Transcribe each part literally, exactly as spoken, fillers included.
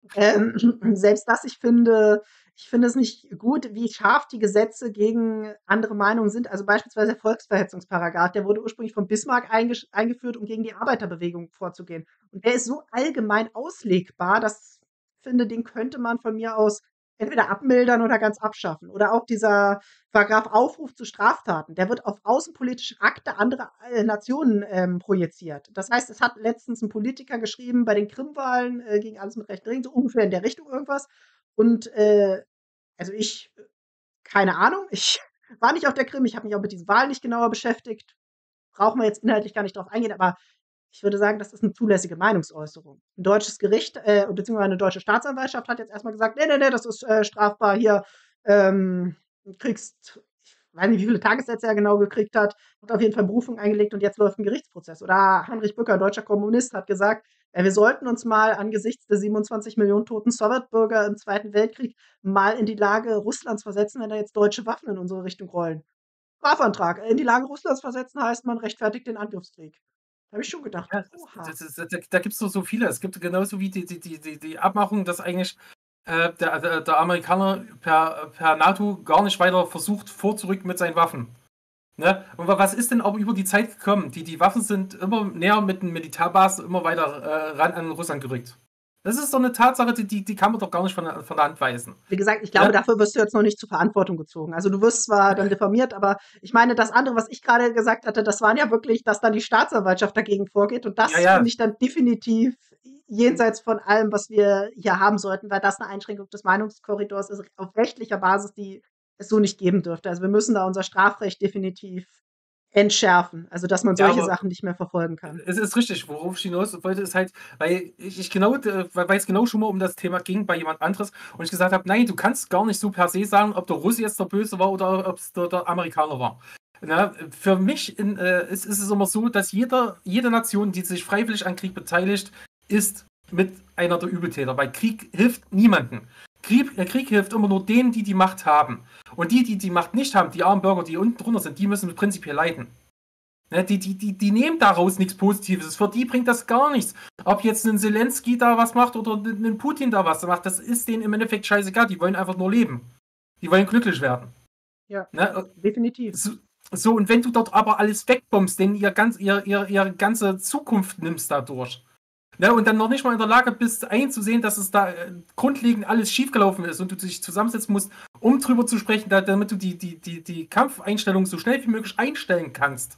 Ähm, selbst das, ich finde ich finde es nicht gut, wie scharf die Gesetze gegen andere Meinungen sind. Also beispielsweise der Volksverhetzungsparagraf, der wurde ursprünglich von Bismarck eingesch eingeführt, um gegen die Arbeiterbewegung vorzugehen. Und der ist so allgemein auslegbar, dass ich finde, den könnte man von mir aus entweder abmildern oder ganz abschaffen. Oder auch dieser Paragraph Aufruf zu Straftaten, der wird auf außenpolitische Akte anderer äh, Nationen ähm, projiziert. Das heißt, es hat letztens ein Politiker geschrieben, bei den Krimwahlen äh, ging alles mit rechten Dingen, so ungefähr in der Richtung irgendwas. Und äh, also ich, äh, keine Ahnung, ich war nicht auf der Krim, ich habe mich auch mit diesen Wahlen nicht genauer beschäftigt. Brauchen wir jetzt inhaltlich gar nicht drauf eingehen, aber ich würde sagen, das ist eine zulässige Meinungsäußerung. Ein deutsches Gericht, äh, beziehungsweise eine deutsche Staatsanwaltschaft hat jetzt erstmal gesagt, nee, nee, nee, das ist äh, strafbar hier. Ähm, du kriegst, ich weiß nicht, wie viele Tagessätze er genau gekriegt hat, hat auf jeden Fall Berufung eingelegt und jetzt läuft ein Gerichtsprozess. Oder Heinrich Bücker, deutscher Kommunist, hat gesagt, äh, wir sollten uns mal angesichts der siebenundzwanzig Millionen toten Sowjetbürger im Zweiten Weltkrieg mal in die Lage Russlands versetzen, wenn da jetzt deutsche Waffen in unsere Richtung rollen. Strafantrag. In die Lage Russlands versetzen heißt, man rechtfertigt den Angriffskrieg. Da habe ich schon gedacht, Ja, oha. das, das, das, da da gibt es so, so viele. Es gibt genauso wie die, die, die, die, die Abmachung, dass eigentlich äh, der, der, der Amerikaner per, per NATO gar nicht weiter versucht, vorzurücken mit seinen Waffen. Ne? Und was ist denn aber über die Zeit gekommen? Die, die Waffen sind immer näher mit den Militärbasen immer weiter äh, ran an Russland gerückt. Das ist doch eine Tatsache, die, die, die kann man doch gar nicht von, der- von der Hand weisen. Wie gesagt, ich glaube, Ne? dafür wirst du jetzt noch nicht zur Verantwortung gezogen. Also du wirst zwar dann diffamiert, aber ich meine, das andere, was ich gerade gesagt hatte, das waren ja wirklich, dass dann die Staatsanwaltschaft dagegen vorgeht. Und Ja, das finde ja. ich dann definitiv jenseits von allem, was wir hier haben sollten, weil das eine Einschränkung des Meinungskorridors ist auf rechtlicher Basis, die es so nicht geben dürfte. Also wir müssen da unser Strafrecht definitiv entschärfen, also dass man Ja, solche aber Sachen nicht mehr verfolgen kann. es ist richtig, worauf ich hinaus wollte, ist halt, weil ich, ich genau, äh, weil weil es genau schon mal um das Thema ging bei jemand anderes und ich gesagt habe, nein, du kannst gar nicht so per se sagen, ob der Russe jetzt der Böse war oder ob es der, der Amerikaner war. Na, für mich in, äh, ist, ist es immer so, dass jeder, jede Nation, die sich freiwillig an Krieg beteiligt, ist mit einer der Übeltäter, weil Krieg hilft niemandem. Krieg, äh, Krieg hilft immer nur denen, die die Macht haben. Und die, die die Macht nicht haben, die armen Bürger, die unten drunter sind, die müssen prinzipiell leiden. Ne, die, die, die, die nehmen daraus nichts Positives. Für die bringt das gar nichts. Ob jetzt ein Zelensky da was macht oder ein Putin da was macht, das ist denen im Endeffekt scheißegal. Die wollen einfach nur leben. Die wollen glücklich werden. Ja, Ne? definitiv. So, so, und wenn du dort aber alles wegbombst, denn ihr, ganz, ihr, ihr, ihre ganze Zukunft nimmst dadurch. Ne? Und dann noch nicht mal in der Lage bist, einzusehen, dass es da äh, grundlegend alles schiefgelaufen ist und du dich zusammensetzen musst, um drüber zu sprechen, da, damit du die, die, die, die Kampfeinstellung so schnell wie möglich einstellen kannst,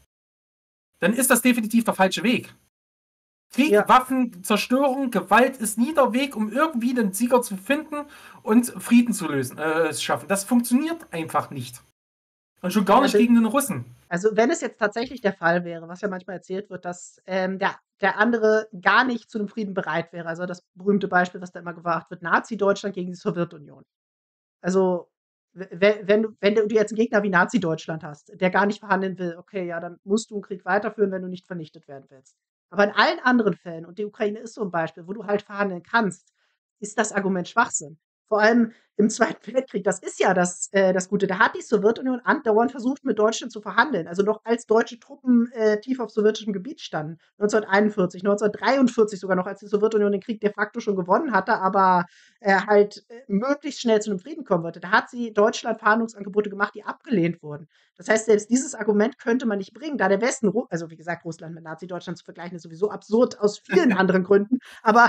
dann ist das definitiv der falsche Weg. Krieg, Ja. Waffen, Zerstörung, Gewalt ist nie der Weg, um irgendwie den Sieger zu finden und Frieden zu lösen, äh, schaffen. Das funktioniert einfach nicht. Und schon gar Ja, nicht das, gegen den Russen. also wenn es jetzt tatsächlich der Fall wäre, was ja manchmal erzählt wird, dass ähm, der, der andere gar nicht zu einem Frieden bereit wäre. Also das berühmte Beispiel, was da immer gebracht wird, Nazi-Deutschland gegen die Sowjetunion. Also w- we- wenn du, wenn du jetzt einen Gegner wie Nazi-Deutschland hast, der gar nicht verhandeln will, okay, ja, dann musst du einen Krieg weiterführen, wenn du nicht vernichtet werden willst. Aber in allen anderen Fällen, und die Ukraine ist so ein Beispiel, wo du halt verhandeln kannst, ist das Argument Schwachsinn. Vor allem im Zweiten Weltkrieg, das ist ja das, äh, das Gute. Da hat die Sowjetunion andauernd versucht, mit Deutschland zu verhandeln. Also noch als deutsche Truppen äh, tief auf sowjetischem Gebiet standen. neunzehnhunderteinundvierzig, neunzehnhundertdreiundvierzig sogar noch, als die Sowjetunion den Krieg de facto schon gewonnen hatte, aber äh, halt äh, möglichst schnell zu einem Frieden kommen wollte. Da hat sie Deutschland Verhandlungsangebote gemacht, die abgelehnt wurden. Das heißt, selbst dieses Argument könnte man nicht bringen, da der Westen, Ru- also wie gesagt, Russland mit Nazi-Deutschland zu vergleichen, ist sowieso absurd aus vielen anderen Gründen, aber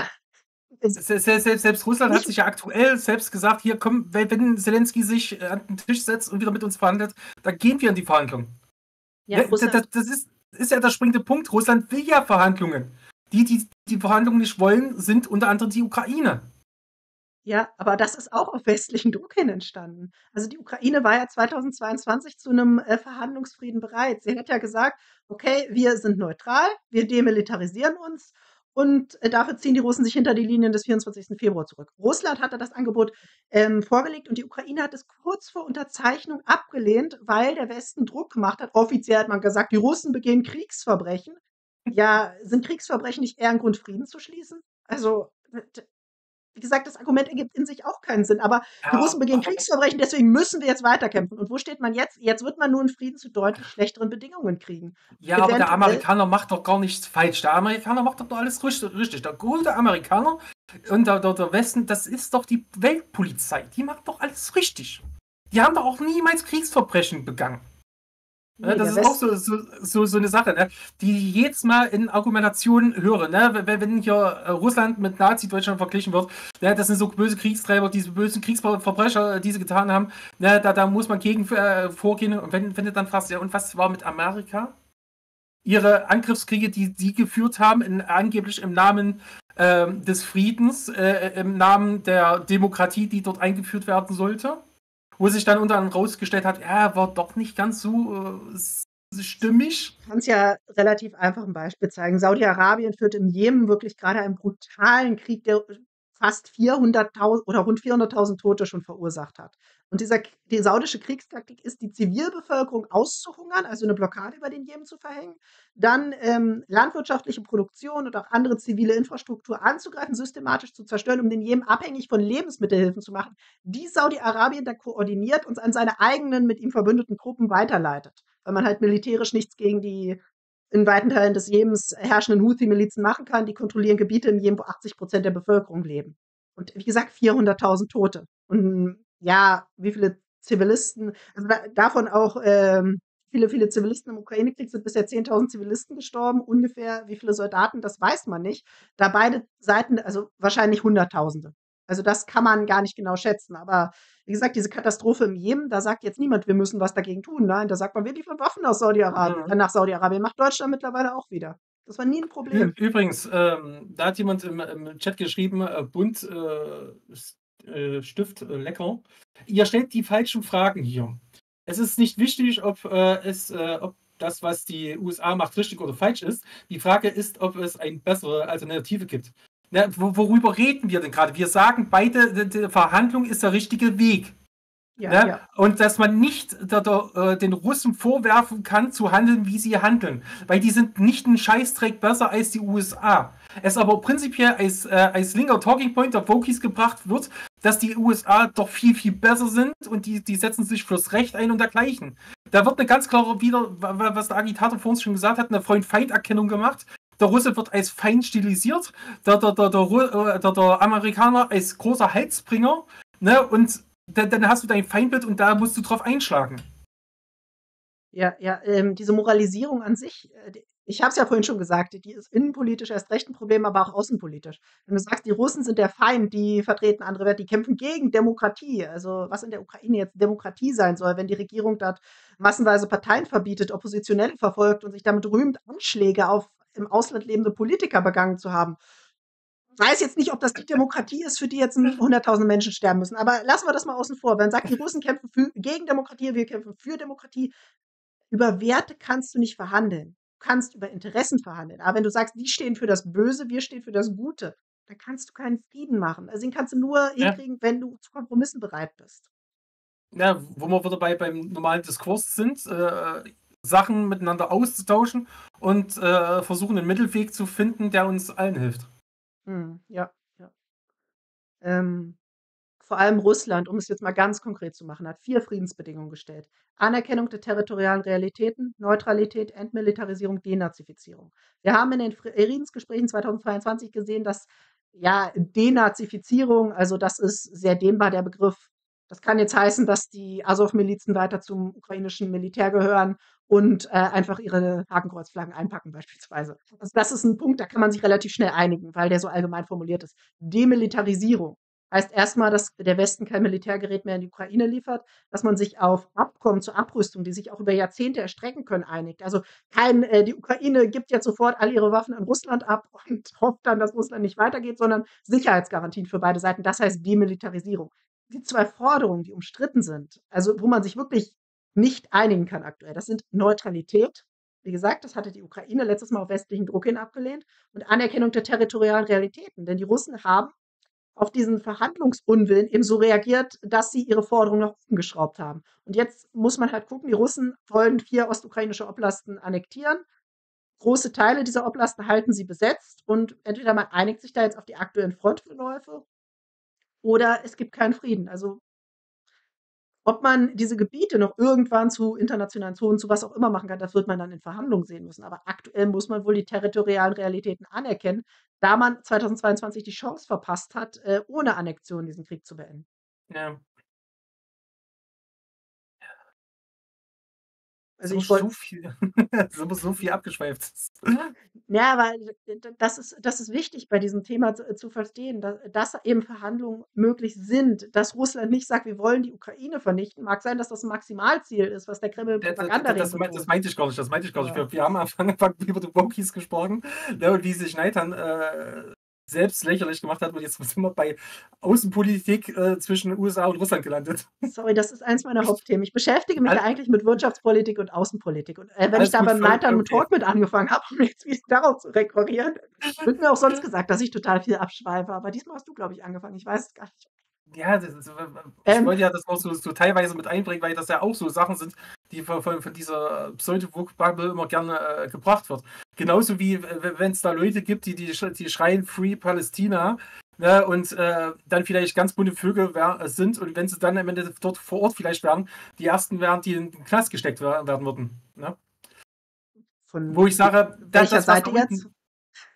es Selbst, selbst, selbst Russland hat nicht. sich ja aktuell selbst gesagt, hier komm, wenn wenn Zelensky sich äh, an den Tisch setzt und wieder mit uns verhandelt, dann gehen wir in die Verhandlungen. Ja, Ne, das, Russland, das ist, ist ja der springende Punkt. Russland will ja Verhandlungen. Die, die die Verhandlungen nicht wollen, sind unter anderem die Ukraine. ja, aber das ist auch auf westlichen Druck hin entstanden. Also die Ukraine war ja zweitausendzweiundzwanzig zu einem äh, Verhandlungsfrieden bereit. Sie hat ja gesagt, okay, wir sind neutral, wir demilitarisieren uns und äh, dafür ziehen die Russen sich hinter die Linien des vierundzwanzigsten Februar zurück. Russland hatte das Angebot ähm, vorgelegt und die Ukraine hat es kurz vor Unterzeichnung abgelehnt, weil der Westen Druck gemacht hat. Offiziell hat man gesagt, die Russen begehen Kriegsverbrechen. Ja, sind Kriegsverbrechen nicht eher ein Grund, Frieden zu schließen? Also, wie gesagt, das Argument ergibt in sich auch keinen Sinn. Aber die Russen Ja, begehen Kriegsverbrechen, deswegen müssen wir jetzt weiterkämpfen. Und wo steht man jetzt? Jetzt wird man nur einen Frieden zu deutlich schlechteren Bedingungen kriegen. ja, aber der Eventuell, Amerikaner macht doch gar nichts falsch. Der Amerikaner macht doch nur alles richtig. Der gute Amerikaner Und der, der, der Westen, das ist doch die Weltpolizei. Die macht doch alles richtig. Die haben doch auch niemals Kriegsverbrechen begangen. Ja, Nee, das der ist auch Westen. so, so, so, so eine Sache, ne? Die ich jedes Mal in Argumentationen höre. Ne? Wenn, wenn hier äh, Russland mit Nazi-Deutschland verglichen wird, ne? Das sind so böse Kriegstreiber, diese bösen Kriegsverbrecher, die sie getan haben. Ne? Da, da muss man gegen äh, vorgehen. Und wenn, wenn du dann fragst, ja, und was war mit Amerika? Ihre Angriffskriege, die sie geführt haben, in, angeblich im Namen ähm, des Friedens, äh, im Namen der Demokratie, die dort eingeführt werden sollte. Wo sich dann unter anderem rausgestellt hat, ja, war doch nicht ganz so äh, stimmig. Ich kann es ja relativ einfach ein Beispiel zeigen. Saudi-Arabien führt im Jemen wirklich gerade einen brutalen Krieg, der fast vierhunderttausend oder rund vierhunderttausend Tote schon verursacht hat. Und dieser, die saudische Kriegstaktik ist, die Zivilbevölkerung auszuhungern, also eine Blockade über den Jemen zu verhängen, dann ähm, landwirtschaftliche Produktion und auch andere zivile Infrastruktur anzugreifen, systematisch zu zerstören, um den Jemen abhängig von Lebensmittelhilfen zu machen, die Saudi-Arabien dann koordiniert und an seine eigenen mit ihm verbündeten Truppen weiterleitet, weil man halt militärisch nichts gegen die in weiten Teilen des Jemens herrschenden Houthi-Milizen machen kann. Die kontrollieren Gebiete im Jemen, wo achtzig Prozent der Bevölkerung leben. Und wie gesagt, vierhunderttausend Tote. Und ja, wie viele Zivilisten, also da, davon auch ähm, viele, viele Zivilisten im Ukraine-Krieg sind bisher zehntausend Zivilisten gestorben. Ungefähr wie viele Soldaten, das weiß man nicht. Da beide Seiten, also wahrscheinlich Hunderttausende. Also das kann man gar nicht genau schätzen. Aber wie gesagt, diese Katastrophe im Jemen, da sagt jetzt niemand, wir müssen was dagegen tun. Nein, da sagt man, wir liefern Waffen aus Saudi-Arabien, äh, Mhm. nach Saudi-Arabien. Macht Deutschland mittlerweile auch wieder. Das war nie ein Ü Problem. übrigens, ähm, da hat jemand im, im Chat geschrieben, äh, bunt äh, äh, Stift äh, lecker. Ihr stellt die falschen Fragen hier. Es ist nicht wichtig, ob äh, es, äh, ob das, was die U S A macht, richtig oder falsch ist. Die Frage ist, ob es eine bessere Alternative gibt. Na, wo, worüber reden wir denn gerade? Wir sagen beide, die, die Verhandlung ist der richtige Weg. Ja, Ne? ja. Und dass man nicht der, der, äh, den Russen vorwerfen kann, zu handeln, wie sie handeln. Weil die sind nicht einen Scheißdreck besser als die U S A. Es aber prinzipiell als, äh, als linker Talking Point der Vokis gebracht wird, dass die U S A doch viel, viel besser sind und die, die setzen sich fürs Recht ein und dergleichen. Da wird eine ganz klare, wieder, was der Agitator vor uns schon gesagt hat, eine Freund-Feind-Erkennung gemacht. Der Russe wird als Feind stilisiert, der, der, der, der, der, der Amerikaner als großer Heilsbringer. Ne? Und dann, dann hast du dein Feindbild und da musst du drauf einschlagen. Ja, ja, ähm, diese Moralisierung an sich, äh, die, ich habe es ja vorhin schon gesagt, die ist innenpolitisch erst recht ein Problem, aber auch außenpolitisch. Wenn du sagst, die Russen sind der Feind, die vertreten andere Werte, die kämpfen gegen Demokratie. Also was in der Ukraine jetzt Demokratie sein soll, wenn die Regierung dort massenweise Parteien verbietet, Oppositionelle verfolgt und sich damit rühmt, Anschläge auf im Ausland lebende Politiker begangen zu haben. Ich weiß jetzt nicht, ob das die Demokratie ist, für die jetzt hunderttausend Menschen sterben müssen, aber lassen wir das mal außen vor. Wenn man sagt, die Russen kämpfen für, gegen Demokratie, wir kämpfen für Demokratie, über Werte kannst du nicht verhandeln. Du kannst über Interessen verhandeln. Aber wenn du sagst, die stehen für das Böse, wir stehen für das Gute, dann kannst du keinen Frieden machen. Also den kannst du nur Ja. hinkriegen, wenn du zu Kompromissen bereit bist. Ja, wo wir wieder bei, beim normalen Diskurs sind, äh, Sachen miteinander auszutauschen und äh, versuchen, einen Mittelweg zu finden, der uns allen hilft. Hm, ja, ja. Ähm, vor allem Russland, um es jetzt mal ganz konkret zu machen, hat vier Friedensbedingungen gestellt. Anerkennung der territorialen Realitäten, Neutralität, Entmilitarisierung, Denazifizierung. Wir haben in den Friedensgesprächen zweitausendzweiundzwanzig gesehen, dass ja Denazifizierung, also das ist sehr dehnbar der Begriff. Das kann jetzt heißen, dass die Azov-Milizen weiter zum ukrainischen Militär gehören und äh, einfach ihre Hakenkreuzflaggen einpacken beispielsweise. Also das ist ein Punkt, da kann man sich relativ schnell einigen, weil der so allgemein formuliert ist. Demilitarisierung heißt erstmal, dass der Westen kein Militärgerät mehr in die Ukraine liefert, dass man sich auf Abkommen zur Abrüstung, die sich auch über Jahrzehnte erstrecken können, einigt. Also kein, äh, die Ukraine gibt jetzt sofort all ihre Waffen an Russland ab und hofft dann, dass Russland nicht weitergeht, sondern Sicherheitsgarantien für beide Seiten. Das heißt Demilitarisierung. Die zwei Forderungen, die umstritten sind, also wo man sich wirklich nicht einigen kann aktuell, das sind Neutralität. Wie gesagt, das hatte die Ukraine letztes Mal auf westlichen Druck hin abgelehnt und Anerkennung der territorialen Realitäten. Denn die Russen haben auf diesen Verhandlungsunwillen eben so reagiert, dass sie ihre Forderungen nach oben geschraubt haben. Und jetzt muss man halt gucken, die Russen wollen vier ostukrainische Oblasten annektieren. Große Teile dieser Oblasten halten sie besetzt und entweder man einigt sich da jetzt auf die aktuellen Frontverläufe oder es gibt keinen Frieden. Also Ob man diese Gebiete noch irgendwann zu internationalen Zonen, zu was auch immer machen kann, das wird man dann in Verhandlungen sehen müssen. Aber aktuell muss man wohl die territorialen Realitäten anerkennen, da man zweitausendzweiundzwanzig die Chance verpasst hat, äh, ohne Annexion diesen Krieg zu beenden. Ja. Ist Also aber ich wollte so viel ist aber so viel abgeschweift. Ja, aber d d das ist das ist wichtig bei diesem Thema zu zu verstehen, da dass eben Verhandlungen möglich sind, dass Russland nicht sagt: „Wir wollen die Ukraine vernichten.“ Mag sein, dass das 'n Maximalziel ist, was der Kreml in Da da da Propagandareden das mei das betont. meinte ich gar nicht das meinte ich gar nicht. Ja. Wir wir haben am Anfang über die Wokies gesprochen, ne, und wie sich Neitan, äh, selbst lächerlich gemacht hat und jetzt sind wir bei Außenpolitik, äh, zwischen U S A und Russland gelandet. Sorry, das ist eins meiner Hauptthemen. Ich beschäftige mich ja Al eigentlich mit Wirtschaftspolitik und Außenpolitik. Und, äh, wenn ich alles da gut, beim voll voll Neitan okay. Talk mit angefangen habe, um jetzt wieder darauf zu rekurrieren, wird mir auch sonst gesagt, dass ich total viel abschweife. Aber diesmal hast du, glaube ich, angefangen. Ich weiß es gar nicht. Ja, das ist w w ich Ähm wollte ja das noch so so teilweise mit einbringen, weil das ja auch so Sachen sind, die von von von dieser Pseudo-Woke-Bubble immer gerne, äh, gebracht wird. Genauso wie w w wenn's da Leute gibt, die die sch die schreien „Free Palestina“, ne, und, äh, dann vielleicht ganz bunte Vögel wär sind und wenn sie dann am Ende dort vor Ort vielleicht wären, die Ersten wären, die in 'n Knast gesteckt wer werden würden, ne? Wo Von ich w sage, da welcher das, was da Seite jetzt? unten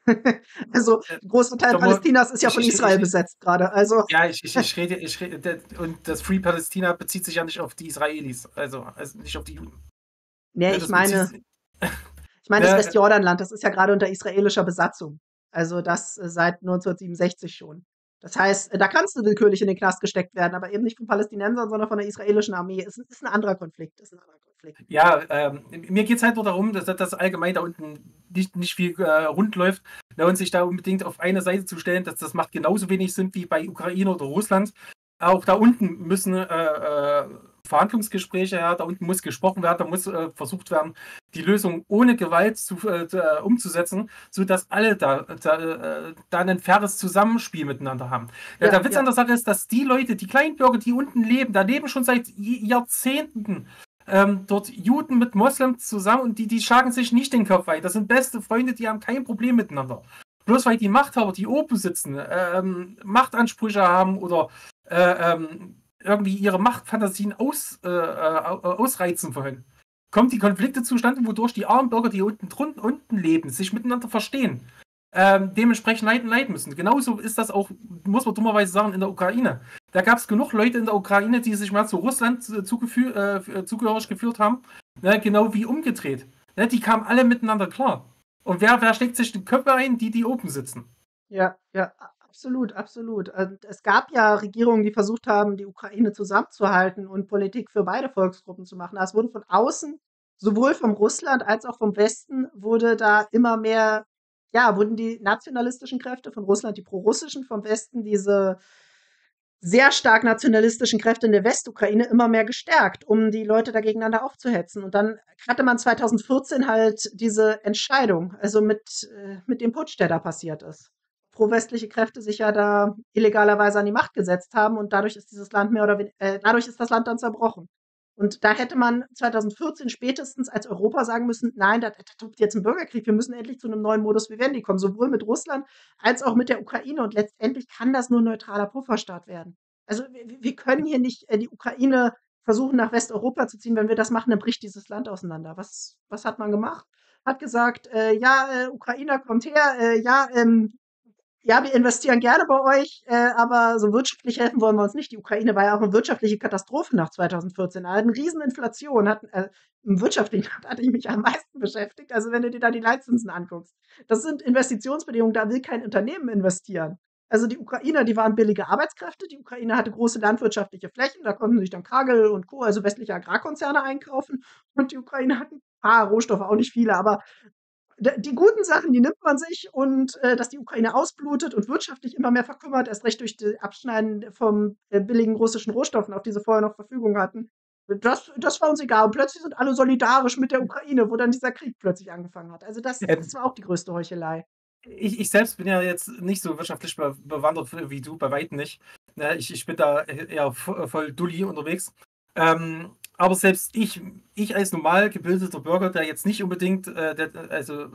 Also, Äh, 'n großer Teil da wo Palästinas ist ja ich von ich Israel ich besetzt grade, also ja, ich ich ich rede ich rede d und das Free Palestina bezieht sich ja nicht auf die Israelis, also also nicht auf die Juden. Ne, Ne, ich das bezieht meine si ich meine das ne, äh Westjordanland, das ist ja grade unter israelischer Besatzung. Also, das, äh, seit neunzehnhundertsiebenundsechzig schon. Das heißt, da kannst du willkürlich in den Knast gesteckt werden, aber eben nicht von Palästinensern, sondern von der israelischen Armee. Ist 'n ist 'n anderer Konflikt ist 'n anderer Konflikt. Ja, ähm, m mir geht's halt nur darum, dass dass allgemein da unten nicht nicht viel, äh, rund läuft, ne, und sich da unbedingt auf eine Seite zu stellen, das das macht genauso wenig Sinn wie bei Ukraine oder Russland. Auch da unten müssen, äh, äh, Verhandlungsgespräche her, da unten muss gesprochen werden, da muss, äh, versucht werden, die Lösung ohne Gewalt zu äh, äh, umzusetzen, sodass alle da da äh, da 'nen faires Zusammenspiel miteinander haben. Ja, Ja, der Witz an ja. der Sache ist, dass die Leute, die Kleinbürger, die unten leben, da leben schon seit J Jahrzehnten, ähm, dort Juden mit Moslems zusammen und die die schlagen sich nicht den Kopf ein. Das sind beste Freunde, die haben kein Problem miteinander. Bloß weil die Machthaber, die oben sitzen, ähm, Machtansprüche haben oder, äh, ähm, irgendwie ihre Machtfantasien aus äh, äh, au ausreizen wollen, kommen die Konflikte zustande, wodurch die armen Bürger, die unten drun unten leben, sich miteinander verstehen, ähm, dementsprechend leiden leiden müssen. Genauso ist das auch, muss man dummerweise sagen, in der Ukraine. Da gab's genug Leute in der Ukraine, die sich mal zu Russland z zugefühl äh, zugehörig gefühlt haben, ne, genau wie umgedreht. Ne, die kamen alle miteinander klar. Und wer wer steckt sich die Köpfe ein? Die, die oben sitzen. Ja, ja, a absolut, absolut. Und es gab ja Regierungen, die versucht haben, die Ukraine zusammenzuhalten und Politik für beide Volksgruppen zu machen. Aber es wurde von außen, sowohl von Russland als auch vom Westen, wurde da immer mehr ja, wurden die nationalistischen Kräfte von Russland, die prorussischen, vom Westen diese sehr stark nationalistischen Kräfte in der Westukraine immer mehr gestärkt, um die Leute da gegeneinander aufzuhetzen. Und dann hatte man zweitausendvierzehn halt diese Entscheidung, also mit äh, mit dem Putsch, der da passiert ist. Pro-westliche Kräfte sich ja da illegalerweise an die Macht gesetzt haben und dadurch ist dieses Land mehr oder wen äh, dadurch ist das Land dann zerbrochen. Und da hätte man zweitausendvierzehn spätestens als Europa sagen müssen: „Nein, da da tobt jetzt 'n Bürgerkrieg. Wir müssen endlich zu 'nem neuen Modus vivendi kommen“, sowohl mit Russland als auch mit der Ukraine. Und letztendlich kann das nur 'n neutraler Pufferstaat werden. Also, wir wir wir können hier nicht, äh, die Ukraine versuchen, nach Westeuropa zu ziehen. Wenn wir das machen, dann bricht dieses Land auseinander. Was was hat man gemacht? Hat gesagt: „Äh, ja, äh, Ukrainer, kommt her. Äh, ja, ähm, ja, wir investieren gerne bei euch, äh, aber so wirtschaftlich helfen wollen wir uns nicht.“ Die Ukraine war ja auch 'ne wirtschaftliche Katastrophe nach zweitausendvierzehn. Da hatten Rieseninflation, hatten äh, im Wirtschaftlichen hatte ich mich am meisten beschäftigt. Also, wenn du dir da die Leitzinsen anguckst. Das sind Investitionsbedingungen, da will kein Unternehmen investieren. Also, die Ukrainer, die waren billige Arbeitskräfte. Die Ukraine hatte große landwirtschaftliche Flächen, da konnten sich dann Cargill und Co., also westliche Agrarkonzerne einkaufen. Und die Ukraine hatten paar Rohstoffe, auch nicht viele, aber d die guten Sachen, die nimmt man sich und, äh, dass die Ukraine ausblutet und wirtschaftlich immer mehr verkümmert, erst recht durch die Abschneiden vom, äh, billigen russischen Rohstoffen, auf die sie vorher noch Verfügung hatten. Das das war uns egal. Und plötzlich sind alle solidarisch mit der Ukraine, wo dann dieser Krieg plötzlich angefangen hat. Also, das das Ähm war auch die größte Heuchelei. Ich ich selbst bin ja jetzt nicht so wirtschaftlich be bewandert w wie du, bei Weitem nicht. Ne, ich ich bin da e eher vo voll Dulli unterwegs. Ähm, aber selbst ich ich als normal gebildeter Bürger, der jetzt nicht unbedingt, äh, der also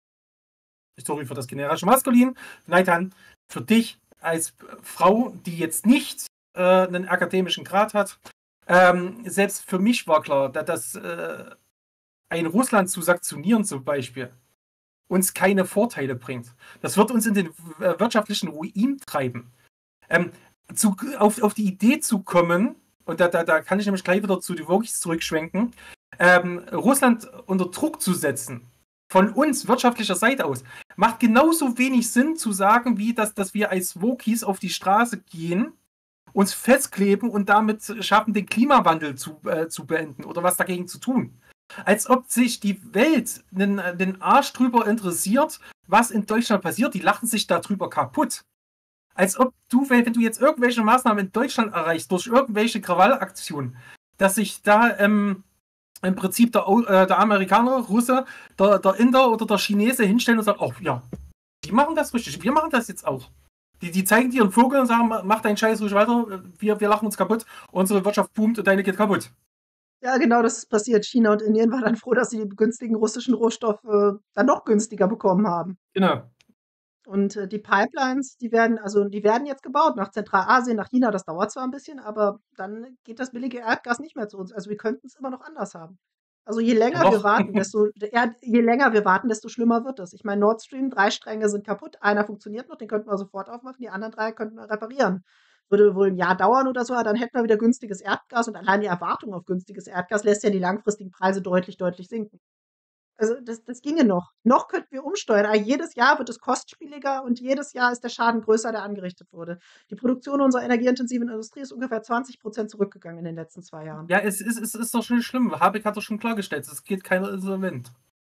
sorry für das generische Maskulin, Neitan, für dich als Frau, die jetzt nicht, äh, 'nen akademischen Grad hat, Ähm, selbst für mich war klar, da dass äh, ein Russland zu sanktionieren zum Beispiel uns keine Vorteile bringt. Das wird uns in den w- wirtschaftlichen Ruin treiben. Ähm, zu, auf, auf die Idee zu kommen, und da, da, da kann ich nämlich gleich wieder zu den Wokis zurückschwenken, ähm, Russland unter Druck zu setzen, von uns wirtschaftlicher Seite aus, macht genauso wenig Sinn zu sagen, wie dass, dass wir als Wokis auf die Straße gehen, uns festkleben und damit schaffen, den Klimawandel zu, äh, zu beenden oder was dagegen zu tun. Als ob sich die Welt den, den Arsch drüber interessiert, was in Deutschland passiert. Die lachen sich darüber kaputt. Als ob du, wenn du jetzt irgendwelche Maßnahmen in Deutschland erreichst, durch irgendwelche Krawallaktionen, dass sich da ähm, im Prinzip der, äh, der Amerikaner, Russe, der, der Inder oder der Chinese hinstellen und sagen, oh ja, die machen das richtig, wir machen das jetzt auch. Die, die zeigen dir einen Vogel und sagen, mach deinen Scheiß ruhig weiter, wir, wir lachen uns kaputt, unsere Wirtschaft boomt und deine geht kaputt. Ja, genau, das ist passiert. China und Indien waren dann froh, dass sie die günstigen russischen Rohstoffe äh, dann noch günstiger bekommen haben. Genau. Und äh, die Pipelines, die werden, also die werden jetzt gebaut nach Zentralasien, nach China. Das dauert zwar ein bisschen, aber dann geht das billige Erdgas nicht mehr zu uns. Also wir könnten es immer noch anders haben. Also je Ja, länger wir noch. warten, desto, ja, je länger wir warten, desto schlimmer wird es. Ich meine, Nord Stream, drei Stränge sind kaputt, einer funktioniert noch, den könnten wir sofort aufmachen, die anderen drei könnten wir reparieren. Würde wohl ein Jahr dauern oder so, aber dann hätten wir wieder günstiges Erdgas und allein die Erwartung auf günstiges Erdgas lässt ja die langfristigen Preise deutlich, deutlich sinken. Also das, das ginge noch. Noch könnten wir umsteuern, aber jedes Jahr wird es kostspieliger und jedes Jahr ist der Schaden größer, der angerichtet wurde. Die Produktion unserer energieintensiven Industrie ist ungefähr zwanzig Prozent zurückgegangen in den letzten zwei Jahren. Ja, es ist, es ist doch schon schlimm. Habeck hat doch schon klargestellt, es geht keiner insolvent.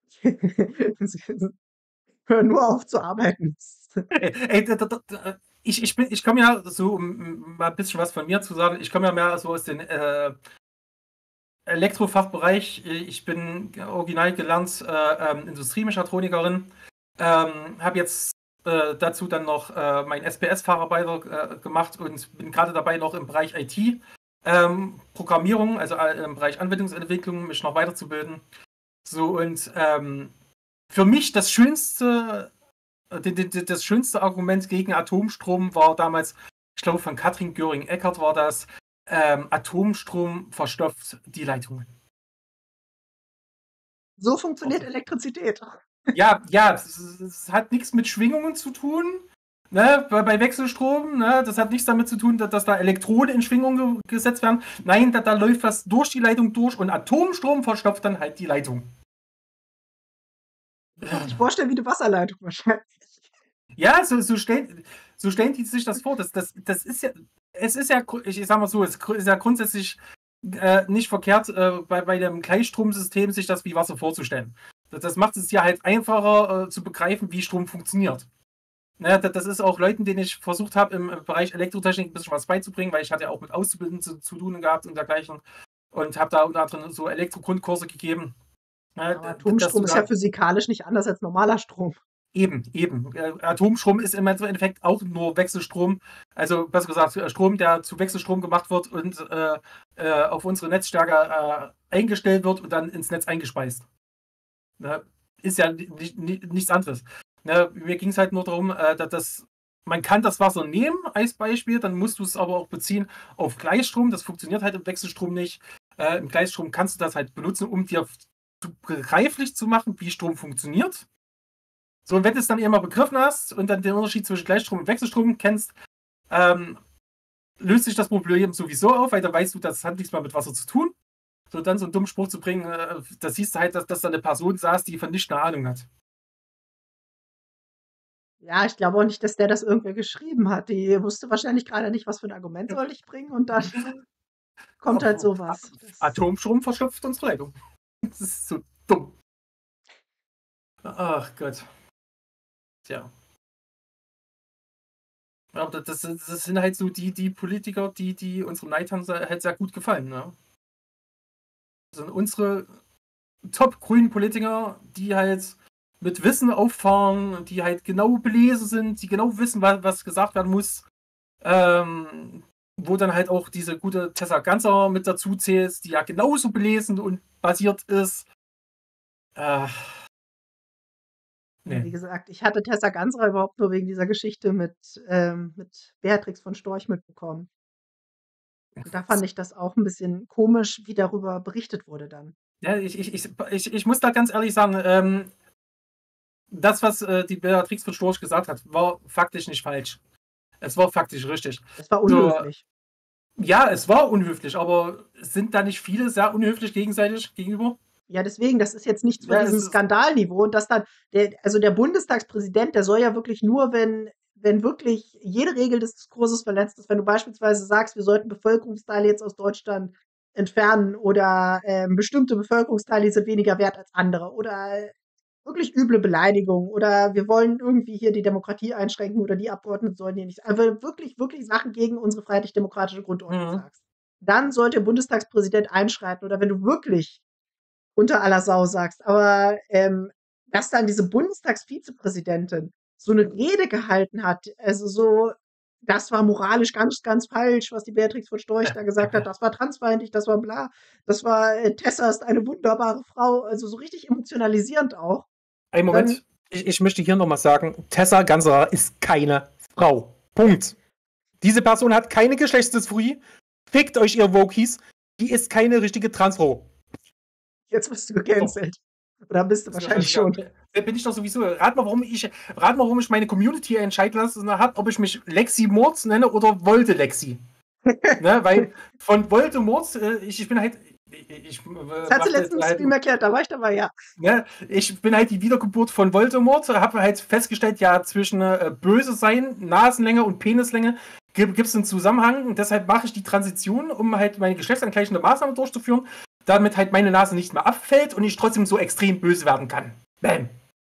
Hör nur auf zu arbeiten. Ey, da, da, da, ich, ich, bin, ich komme ja so, um mal ein bisschen was von mir zu sagen, ich komme ja mehr so aus dem äh, Elektrofachbereich. Ich bin original gelernt äh, ähm, Industriemechatronikerin. Ähm, habe jetzt äh, dazu dann noch äh, mein S P S-Facharbeiter äh, gemacht und bin gerade dabei, noch im Bereich I T, ähm, Programmierung, also äh, im Bereich Anwendungsentwicklung, mich noch weiterzubilden. So und ähm, für mich das schönste, äh, d- d- d- das schönste Argument gegen Atomstrom war damals, ich glaube von Katrin Göring-Eckardt war das, ähm, Atomstrom verstopft die Leitungen. So funktioniert Also, Elektrizität. ja, ja, es, es hat nichts mit Schwingungen zu tun. Ne, bei, bei Wechselstrom, ne, das hat nichts damit zu tun, dass, dass da Elektroden in Schwingung ge gesetzt werden. Nein, da, da läuft was durch die Leitung durch und Atomstrom verstopft dann halt die Leitung. Du kannst dich vorstellen, wie eine Wasserleitung wahrscheinlich. Ja, so, so, stellen, so stellen die sich das vor. Das, das, das ist ja, es ist ja, ich sag mal so, es ist ja grundsätzlich äh, nicht verkehrt, äh, bei, bei dem Gleichstromsystem sich das wie Wasser vorzustellen. Das, das macht es ja halt einfacher äh, zu begreifen, wie Strom funktioniert. Naja, das, das ist auch Leuten, denen ich versucht habe, im, im Bereich Elektrotechnik ein bisschen was beizubringen, weil ich hatte ja auch mit Auszubildenden zu, zu tun gehabt und dergleichen und habe da unter anderem so Elektrogrundkurse gegeben, Ja, ne, aber dass du Atomstrom ist ja da physikalisch nicht anders als normaler Strom. eben, eben. Äh, Atomstrom ist im Endeffekt auch nur Wechselstrom. Also besser gesagt, äh, Strom, der zu Wechselstrom gemacht wird und äh, äh, auf unsere Netzstärke äh, eingestellt wird und dann ins Netz eingespeist. Ne? Ist ja ni ni nichts anderes. Ne? Mir ging es halt nur darum, äh, dass das, man kann das Wasser nehmen als Beispiel, dann musst du es aber auch beziehen auf Gleichstrom. Das funktioniert halt im Wechselstrom nicht. Äh, Im Gleichstrom kannst du das halt benutzen, um dir zu begreiflich zu machen, wie Strom funktioniert. So, und wenn du es dann eben mal begriffen hast und dann den Unterschied zwischen Gleichstrom und Wechselstrom kennst, ähm, löst sich das Problem sowieso auf, weil dann weißt du, das hat nichts mehr mit Wasser zu tun. So, dann so einen dummen Spruch zu bringen, äh, da siehst du halt, dass, dass da eine Person saß, die von nichts eine Ahnung hat. Ja, ich glaube auch nicht, dass der das irgendwer geschrieben hat. Die wusste wahrscheinlich gerade nicht, was für ein Argument Ja. soll ich bringen und dann kommt halt sowas. Das, Atomstrom verschöpft unsere Leitung. Das ist so dumm. Ach Gott. Tja. Aber das, das, das sind halt so die, die Politiker, die, die unserem Neidhang halt sehr gut gefallen. Ne? Das sind unsere top-grünen Politiker, die halt mit Wissen auffahren, die halt genau belesen sind, die genau wissen, was, was gesagt werden muss. Ähm, wo dann halt auch diese gute Tessa Ganser mit dazu zählt, die ja genauso belesen und basiert ist. Äh, ja, nee. wie gesagt, ich hatte Tessa Ganserer überhaupt nur wegen dieser Geschichte mit, ähm, mit Beatrix von Storch mitbekommen. Und da fand ich das auch ein bisschen komisch, wie darüber berichtet wurde dann. Ja, ich, ich, ich, ich, ich muss da ganz ehrlich sagen, ähm, das, was äh, die Beatrix von Storch gesagt hat, war faktisch nicht falsch. Es war faktisch richtig. Es war So, unhöflich. ja, es war unhöflich, aber sind da nicht viele sehr unhöflich gegenseitig gegenüber? Ja, deswegen, das ist jetzt nichts von Ja, es diesem ist, Skandalniveau und dass dann der also der Bundestagspräsident, der soll ja wirklich nur, wenn wenn wirklich jede Regel des Diskurses verletzt ist, wenn du beispielsweise sagst, wir sollten Bevölkerungsteile jetzt aus Deutschland entfernen oder, ähm, bestimmte Bevölkerungsteile sind weniger wert als andere oder wirklich üble Beleidigung oder wir wollen irgendwie hier die Demokratie einschränken oder die Abgeordneten sollen hier nicht also wirklich, wirklich Sachen gegen unsere freiheitlich-demokratische Grundordnung mhm. sagst, dann sollte der Bundestagspräsident einschreiten oder wenn du wirklich unter aller Sau sagst. Aber ähm, dass dann diese Bundestagsvizepräsidentin so eine Rede gehalten hat, also so, das war moralisch ganz, ganz falsch, was die Beatrix von Storch da gesagt hat. Das war transfeindlich, das war bla. Das war, äh, Tessa ist eine wunderbare Frau. Also so richtig emotionalisierend auch. Einen Dann, Moment, ich, ich möchte hier nochmal sagen, Tessa Ganserer ist keine Frau. Punkt. Diese Person hat keine Geschlechtsdysphorie. Fickt euch, ihr Wokies. Die ist keine richtige Transfrau. jetzt wirst du gecancelt. Oder bist du Das wahrscheinlich ja, schon. ja, bin ich doch sowieso. Rat mal, warum ich, rat mal, warum ich meine Community entscheiden lassen habe, ob ich mich Lexi Mords nenne oder Volte Lexi. Ne, weil von Volte Mords, äh, ich, ich bin halt. Ich, ich, Das hat sie letztens im halt, Stream erklärt, da war ich dabei, ja. ne, ich bin halt die Wiedergeburt von Voldemort, habe halt festgestellt, ja, zwischen äh, böse sein, Nasenlänge und Penislänge gibt es einen Zusammenhang und deshalb mache ich die Transition, um halt meine geschlechtsangleichende Maßnahme durchzuführen, damit halt meine Nase nicht mehr abfällt und ich trotzdem so extrem böse werden kann. Bam.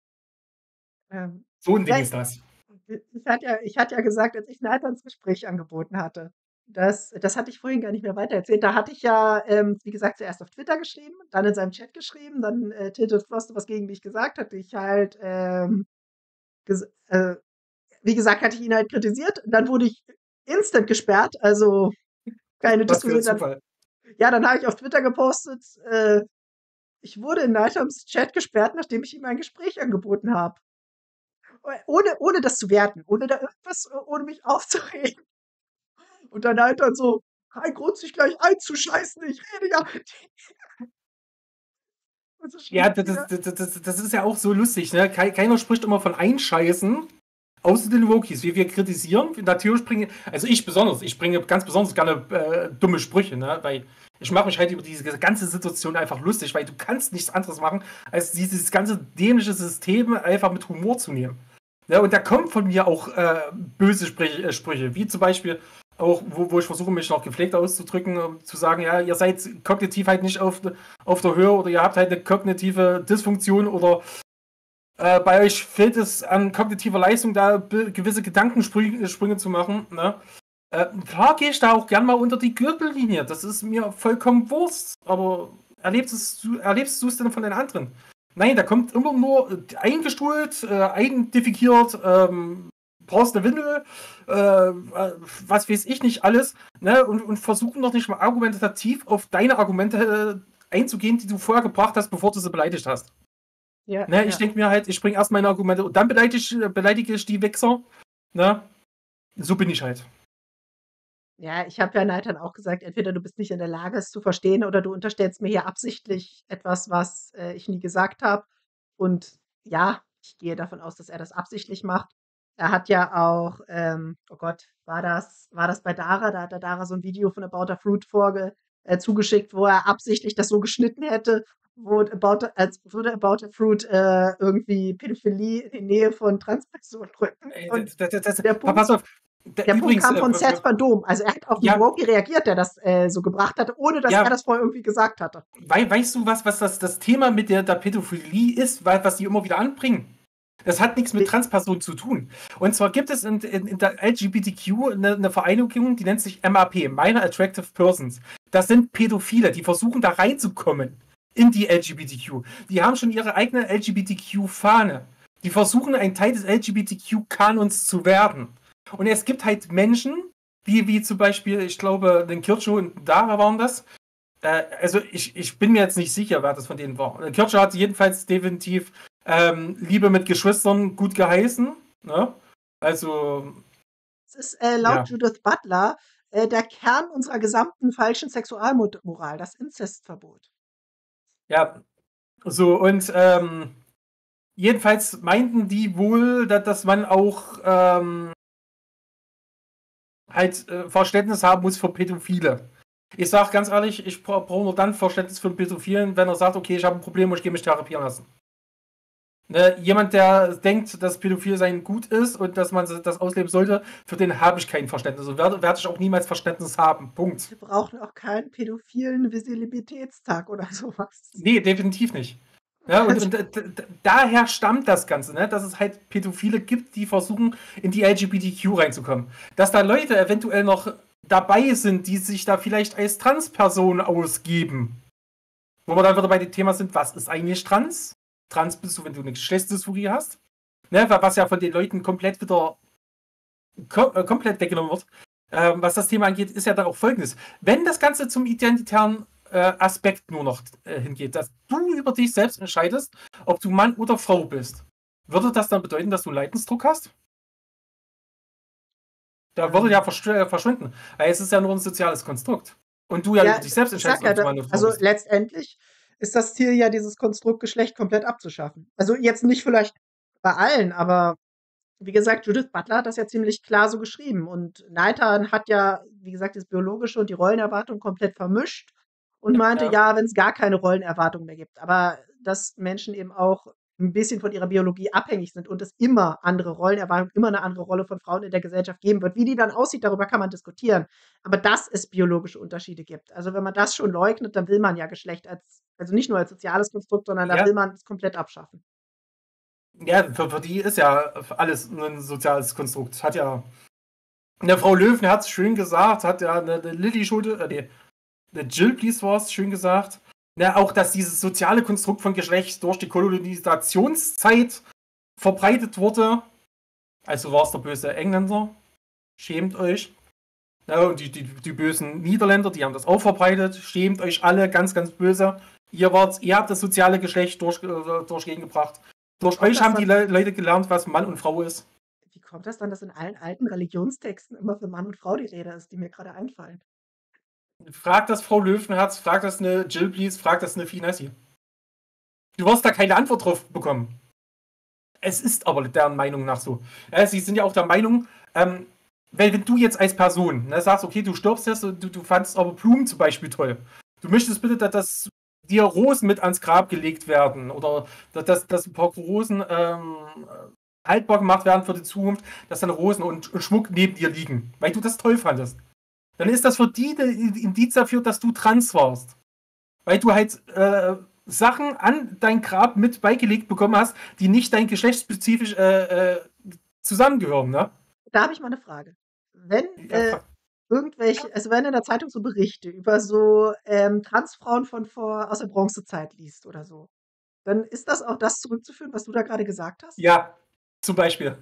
Ähm, So ein Ding ja, ist das. ich hatte ja, ich hatte ja gesagt, als ich ein Alternsgespräch angeboten hatte, das, das hatte ich vorhin gar nicht mehr weitererzählt. Da hatte ich ja, ähm, wie gesagt, zuerst auf Twitter geschrieben, dann in seinem Chat geschrieben, dann äh, Tilted Frost was gegen mich gesagt, hatte ich halt, ähm, ges äh, wie gesagt, hatte ich ihn halt kritisiert. Dann wurde ich instant gesperrt, also keine Was für ein Diskussion. Dann, Zufall. ja, dann habe ich auf Twitter gepostet, äh, ich wurde in Nighthams Chat gesperrt, nachdem ich ihm ein Gespräch angeboten habe. Ohne, ohne das zu werten, ohne da irgendwas, ohne mich aufzuregen. Und dann halt dann so, kein Grund, sich gleich einzuscheißen, ich rede ja. Das ist Ja, schon das, wieder. das, das, das ist ja auch so lustig, ne? Keiner spricht immer von Einscheißen, außer den Wokies. Wie wir kritisieren, natürlich bringe, also ich besonders, ich bringe ganz besonders gerne äh, dumme Sprüche, ne? Weil ich mache mich halt über diese ganze Situation einfach lustig, weil du kannst nichts anderes machen, als dieses ganze dämliche System einfach mit Humor zu nehmen. Ja, und da kommen von mir auch äh, böse Sprüche, äh, Sprüche, wie zum Beispiel auch, wo, wo ich versuche, mich noch gepflegt auszudrücken, um zu sagen, ja, ihr seid kognitiv halt nicht auf, auf der Höhe oder ihr habt halt eine kognitive Dysfunktion oder äh, bei euch fehlt es an kognitiver Leistung, da gewisse Gedankensprünge Sprünge zu machen. Ne? Äh, klar gehe ich da auch gern mal unter die Gürtellinie, das ist mir vollkommen Wurst, aber erlebst du, erlebst du es denn von den anderen? Nein, da kommt immer nur eingestuhlt, äh, eindefekiert, ähm, brauchst eine Windel, äh, was weiß ich nicht alles, ne? und, und versuchen noch nicht mal argumentativ auf deine Argumente äh, einzugehen, die du vorher gebracht hast, bevor du sie beleidigt hast. Ja, Ne? ja. Ich denke mir halt, ich bringe erst meine Argumente und dann beleidige, beleidige ich die Wichser. Ne? So bin ich halt. Ja, ich habe ja Nathan auch gesagt, entweder du bist nicht in der Lage, es zu verstehen, oder du unterstellst mir hier absichtlich etwas, was äh, ich nie gesagt habe. Und ja, ich gehe davon aus, dass er das absichtlich macht. Er hat ja auch, ähm, oh Gott, war das, war das bei Dara? Da hat der Dara so ein Video von About a Fruit vorge, äh, zugeschickt, wo er absichtlich das so geschnitten hätte, wo About, a- als würde About a Fruit äh, irgendwie Pädophilie in die Nähe von Transpersonen rücken. Ey, Und das, das, das, der Punkt, pass auf. Da, der Punkt übrigens, kam von äh, Seth Van Dom. Also er hat auf den ja, Wokey reagiert, der das äh, so gebracht hatte, ohne dass er ja, das vorher irgendwie gesagt hatte. wei weißt du was, was das, das Thema mit der, der Pädophilie ist, was die immer wieder anbringen? Das hat nichts mit Transpersonen zu tun. Und zwar gibt es in, in, in der L G B T Q eine, eine Vereinigung, die nennt sich M A P, Minor Attractive Persons. Das sind Pädophile, die versuchen da reinzukommen in die L G B T Q. Die haben schon ihre eigene L G B T Q-Fahne. Die versuchen, ein Teil des L G B T Q-Kanons zu werden. Und es gibt halt Menschen, wie, wie zum Beispiel, ich glaube, den Kircho und Dara waren das. Äh, also ich, ich bin mir jetzt nicht sicher, wer das von denen war. Kircho hat jedenfalls definitiv ähm, Liebe mit Geschwistern gut geheißen. Ne? Also, Es ist äh, laut ja. Judith Butler äh, der Kern unserer gesamten falschen Sexualmoral, das Inzestverbot. Ja, so und ähm, jedenfalls meinten die wohl, dass, dass man auch ähm, halt äh, Verständnis haben muss für Pädophile. Ich sag ganz ehrlich, ich bra- brauche nur dann Verständnis für einen Pädophilen, wenn er sagt, okay, ich habe ein Problem und ich gehe mich therapieren lassen. Ne, jemand, der denkt, dass Pädophil sein gut ist und dass man das ausleben sollte, für den habe ich kein Verständnis und werde, werde ich auch niemals Verständnis haben. Punkt. Wir brauchen auch keinen pädophilen Visibilitätstag oder sowas. Nee, definitiv nicht. Ja, und, und d- d- daher stammt das Ganze, ne? Dass es halt Pädophile gibt, die versuchen, in die L G B T Q reinzukommen. Dass da Leute eventuell noch dabei sind, die sich da vielleicht als Transpersonen ausgeben. Wo wir dann wieder bei dem Thema sind, was ist eigentlich trans? Trans bist du, wenn du eine Geschlechtsdysphorie hast. Ne? Was ja von den Leuten komplett wieder kom äh, komplett weggenommen wird. Ähm, was das Thema angeht, ist ja dann auch folgendes. Wenn das Ganze zum identitären äh, Aspekt nur noch äh, hingeht, dass du über dich selbst entscheidest, ob du Mann oder Frau bist, würde das dann bedeuten, dass du Leidensdruck hast? Da würde ja versch äh, verschwinden. Weil es ist ja nur ein soziales Konstrukt. Und du ja Ja, über dich selbst ich sag entscheidest, ja, ob du da, Mann oder Frau also bist. letztendlich ist das Ziel ja, dieses Konstrukt Geschlecht komplett abzuschaffen. Also jetzt nicht vielleicht bei allen, aber wie gesagt, Judith Butler hat das ja ziemlich klar so geschrieben. Und Neithan hat ja, wie gesagt, das Biologische und die Rollenerwartung komplett vermischt und meinte, Ja. ja, wenn es gar keine Rollenerwartung mehr gibt. Aber dass Menschen eben auch ein bisschen von ihrer Biologie abhängig sind und es immer andere Rollenerwartungen, immer eine andere Rolle von Frauen in der Gesellschaft geben wird. Wie die dann aussieht, darüber kann man diskutieren. Aber dass es biologische Unterschiede gibt. Also wenn man das schon leugnet, dann will man ja Geschlecht als, also nicht nur als soziales Konstrukt, sondern da Ja. will man es komplett abschaffen. Ja, für, für die ist ja alles ein soziales Konstrukt. Hat ja eine Frau Löwen hat es schön gesagt, hat ja eine, eine Lilly Schulte, äh, nee, eine Jill Please war es schön gesagt. Ne, auch, dass dieses soziale Konstrukt von Geschlecht durch die Kolonisationszeit verbreitet wurde. Also war es der böse Engländer. Schämt euch. Ja, und die, die, die bösen Niederländer, die haben das auch verbreitet. Schämt euch alle, ganz, ganz böse. Ihr, wart, ihr habt das soziale Geschlecht durch, äh, durchgegengebracht. Durch Kommt euch das haben die dann, Le Leute gelernt, was Mann und Frau ist. wie kommt das dann, dass in allen alten Religionstexten immer für Mann und Frau die Rede ist, die mir gerade einfallen? Frag das Frau Löwenherz, frag das eine Jill Please, frag das eine Finassi. Du wirst da keine Antwort drauf bekommen. Es ist aber deren Meinung nach so. Ja, sie sind ja auch der Meinung, ähm, weil wenn du jetzt als Person ne, sagst, okay, du stirbst jetzt und du, du fandest aber Blumen zum Beispiel toll. Du möchtest bitte, dass das dir Rosen mit ans Grab gelegt werden oder dass, dass ein paar Rosen ähm, haltbar gemacht werden für die Zukunft, dass dann Rosen und, und Schmuck neben dir liegen, weil du das toll fandest. Dann ist das für die ein Indiz dafür, dass du trans warst. Weil du halt äh, Sachen an dein Grab mit beigelegt bekommen hast, die nicht dein geschlechtsspezifisch äh, äh, zusammengehören, ne? Da habe ich mal eine Frage. Wenn Ja, äh, irgendwelche, also wenn in der Zeitung so Berichte über so ähm, Transfrauen von vor aus der Bronzezeit liest oder so, dann ist das auch das zurückzuführen, was du da gerade gesagt hast? ja, zum Beispiel.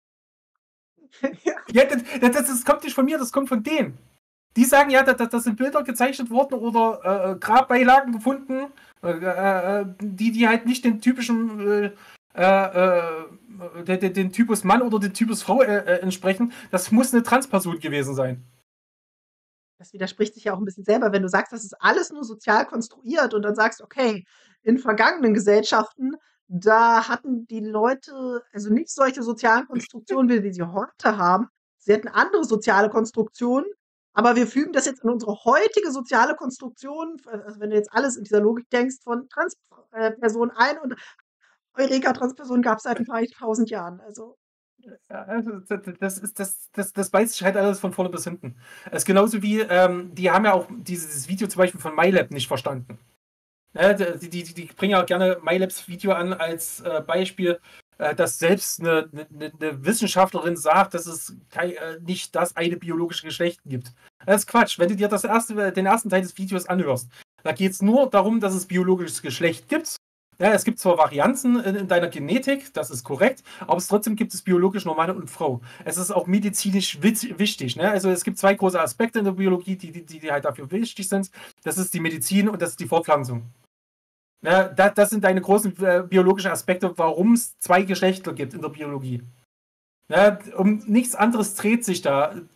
Ja. Ja, das, das, das kommt nicht von mir, das kommt von denen. Die sagen ja, das, das sind Bilder gezeichnet worden oder äh, Grabbeilagen gefunden, äh, äh, die, die halt nicht den typischen äh, äh, den, den Typus Mann oder den Typus Frau äh, äh, entsprechen. Das muss eine Transperson gewesen sein. Das widerspricht sich ja auch ein bisschen selber, wenn du sagst, das ist alles nur sozial konstruiert und dann sagst, okay, in vergangenen Gesellschaften, da hatten die Leute also nicht solche sozialen Konstruktionen, wie wir sie heute haben. Sie hatten andere soziale Konstruktionen, aber wir fügen das jetzt in unsere heutige soziale Konstruktion, also wenn du jetzt alles in dieser Logik denkst, von Transpersonen äh, ein und Eureka, Transpersonen gab es seit ein paar tausend Jahren. Also Ja, also das, das, ist, das, das, das beißt sich halt alles von vorne bis hinten. Es ist genauso wie, ähm, die haben ja auch dieses Video zum Beispiel von MyLab nicht verstanden. Ja, die, die, die bringen ja gerne MyLabs Video an als äh, Beispiel, äh, dass selbst eine, eine, eine Wissenschaftlerin sagt, dass es kein, äh, nicht das eine biologische Geschlecht gibt. Das ist Quatsch. Wenn du dir das erste, den ersten Teil des Videos anhörst, da geht es nur darum, dass es biologisches Geschlecht gibt. Ja, es gibt zwar Varianzen in, in deiner Genetik, das ist korrekt, aber es trotzdem gibt es biologisch nur Mann und Frau. Es ist auch medizinisch wit- wichtig. Ne? Also es gibt zwei große Aspekte in der Biologie, die, die, die halt dafür wichtig sind. Das ist die Medizin und das ist die Fortpflanzung. Ja, das, das sind deine großen äh, biologischen Aspekte, warum es zwei Geschlechter gibt in der Biologie. Ja, um nichts anderes dreht sich da.